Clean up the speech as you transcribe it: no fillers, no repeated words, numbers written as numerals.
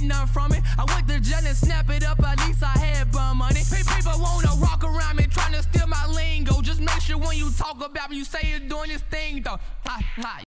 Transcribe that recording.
get none from it. I went to jail and snap it up, at least I had bum money. People wanna rock around me, trying to steal my lingo. Just make sure when you talk about me, you say you're doing this thing though.